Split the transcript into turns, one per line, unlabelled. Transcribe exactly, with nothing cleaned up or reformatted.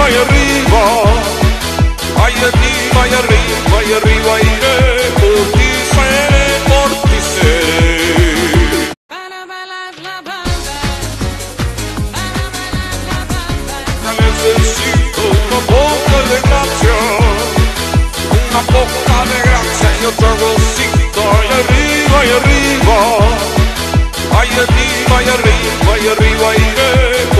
arriba, y arriba. Ay, arriba, y arriba, y arriba iré. Por ti seré, por ti seré. Necesito una poca de gracia, una poca de gracia y otra cosita. Y arriba, y arriba. Ay, arriba, y arriba, y arriba iré.